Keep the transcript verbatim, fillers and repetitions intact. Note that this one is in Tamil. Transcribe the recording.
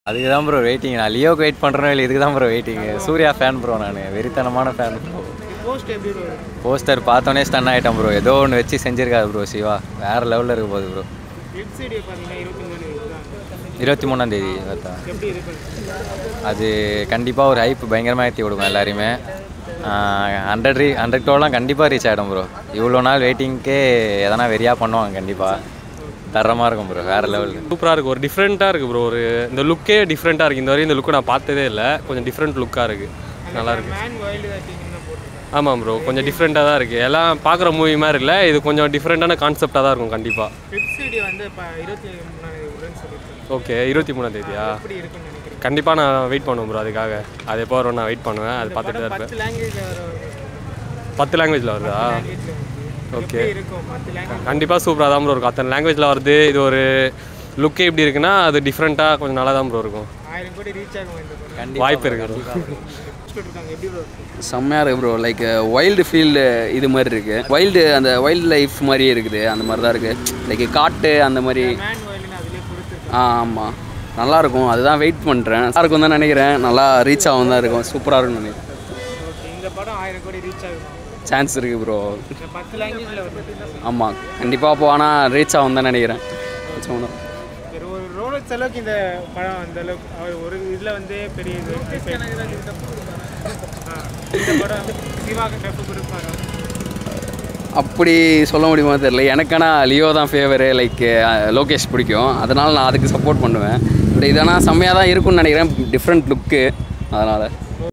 அதுக்கு தான் ப்ரோ வெயிட்டிங். நான் லியோக்கு வெயிட் பண்ணுறேன் இல்லை இதுக்கு தான் bro waiting. Suriya fan bro, நான் வெறித்தனமான ஃபேன் ப்ரோ. போஸ்டர் பார்த்தோன்னே ஸ்டன் ஆகிட்டேன் ப்ரோ. ஏதோ ஒன்று வச்சு செஞ்சுருக்காரு ப்ரோ சிவா. வேறு லெவலில் இருக்க போகுது ப்ரோ. இருபத்தி மூணாம் தேதி அது கண்டிப்பாக ஒரு ஹைப் பயங்கரமாக ஏற்றி கொடுக்கும் எல்லாரையுமே. ஹண்ட்ரட் ரீ ஹண்ட்ரட் க்ரோலாம் கண்டிப்பாக ரீச் ஆகிடும் ப்ரோ. இவ்வளோ நாள் வெயிட்டிங்க்கே எதனா வெறியாக பண்ணுவாங்க கண்டிப்பாக. தரமாக இருக்கும் ப்ரோ, வேறு லெவலில் சூப்பராக இருக்குது. ஒரு டிஃப்ரெண்ட்டாக இருக்குது ப்ரோ. ஒரு இந்த லுக்கே டிஃப்ரெண்ட்டாக இருக்குது. இந்த வரையும் இந்த லுக்கு நான் பார்த்ததே இல்லை. கொஞ்சம் டிஃப்ரெண்ட் லுக்காக இருக்குது, நல்லாயிருக்கு. ஆமாம் ப்ரோ, கொஞ்சம் டிஃப்ரெண்ட்டாக தான் இருக்குது. எல்லாம் பார்க்குற மூவி மாதிரி இல்லை, இது கொஞ்சம் டிஃப்ரெண்ட்டான கான்செப்டாக தான் இருக்கும் கண்டிப்பாக. ஓகே, இருபத்தி மூணாம் தேதியா? கண்டிப்பாக நான் வெயிட் பண்ணுவேன் ப்ரோ அதுக்காக. அது எப்போ வரும் நான் வெயிட் பண்ணுவேன். அது பார்த்துட்டு தான் இருப்பேன். பத்து லாங்குவேஜில் வருதா? ஓகே, கண்டிப்பாக சூப்பராக தான் ப்ரோ இருக்கும். அத்தனை லாங்குவேஜில் வருது. இது ஒரு லுக்கே எப்படி இருக்குன்னா அது டிஃப்ரெண்ட்டாக கொஞ்சம் நல்லா தான் ப்ரோ இருக்கும். வாய்ப்பு இருக்குது. செம்மையாக இருக்குது ப்ரோ. லைக் வைல்டு ஃபீல்டு இது மாதிரி இருக்குது. வைல்டு அந்த வைல்டு லைஃப் மாதிரியே இருக்குது. அந்த மாதிரி தான் இருக்குது. லைக் காட்டு அந்த மாதிரி. ஆ ஆமாம், நல்லாயிருக்கும். அதுதான் வெயிட் பண்ணுறேன். நல்லா இருக்கும் தான் நினைக்கிறேன். நல்லா ரீச் ஆகும் தான் இருக்கும். சூப்பராக இருக்கும்னு நினைக்கிறேன். சான்ஸ் இருக்குது ப்ரோ. ஆமாம், கண்டிப்பாக போனால் ரீச் ஆகும் தான் நினைக்கிறேன். அளவுக்கு இந்த படம் அந்த அளவுக்கு அவர் ஒரு இதில் வந்து பெரிய இது அப்படி சொல்ல முடியுமா தெரியல. எனக்கான லியோ தான் ஃபேவரு. லைக் லோகேஷ் பிடிக்கும், அதனால் நான் அதுக்கு சப்போர்ட் பண்ணுவேன். பட் இதனால் செம்மையாக தான் இருக்கும்னு நினைக்கிறேன். டிஃப்ரெண்ட் லுக்கு, அதனால்